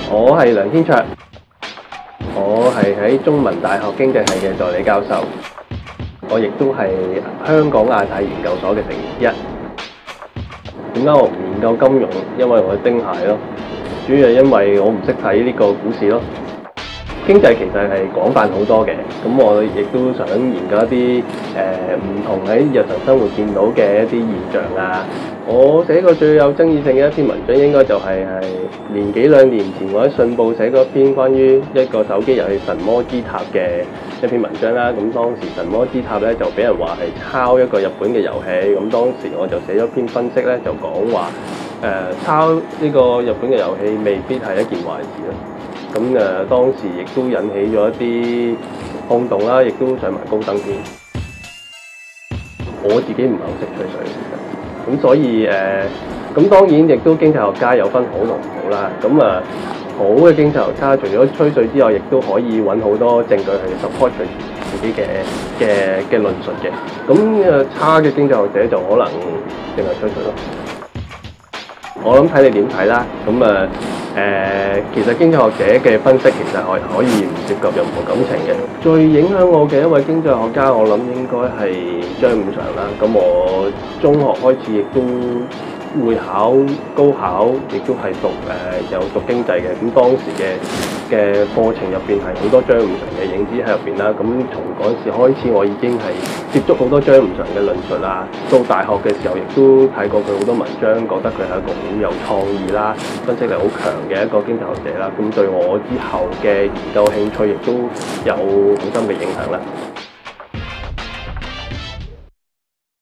我係梁天卓，我係喺中文大學經濟系嘅助理教授，我亦都係香港亞太研究所嘅成員之一。點解我唔研究金融？因為我係丁蟹咯，主要係因為我唔識睇呢個股市咯。經濟其實係廣泛好多嘅，咁我亦都想研究一啲唔同喺日常生活見到嘅一啲現象啊。我寫過最有爭議性嘅一篇文章，應該就係年幾兩年前我喺信報寫過一篇關於一個手機遊戲《神魔之塔》嘅一篇文章啦。咁當時《神魔之塔》咧就俾人話係抄一個日本嘅遊戲，咁當時我就寫咗篇分析咧，就講話抄呢個日本嘅遊戲未必係一件壞事咯。咁當時亦都引起咗一啲轟動啦，亦都上埋高登添。我自己唔係好識吹水，咁所以咁當然亦都經濟學家有分好同唔好啦。咁好嘅經濟學家除咗吹水之外，亦都可以揾好多證據去 support 佢自己嘅論述嘅。咁差嘅經濟學者就可能淨係吹水咯。我諗睇你點睇啦。咁其實經濟學者嘅分析其實可以唔涉及任何感情嘅。最影響我嘅一位經濟學家，我諗應該係張五常啦。咁我中學開始亦都會考高考，亦都係有讀經濟嘅。咁當時嘅課程入邊係好多張五常嘅影子喺入邊啦。咁從嗰時開始，我已經係接觸好多張五常嘅論述啦。到大學嘅時候，亦都睇過佢好多文章，覺得佢係一個好有創意啦、分析力好強嘅一個經濟學者啦。咁對我之後嘅研究興趣，亦都有好深嘅影響啦。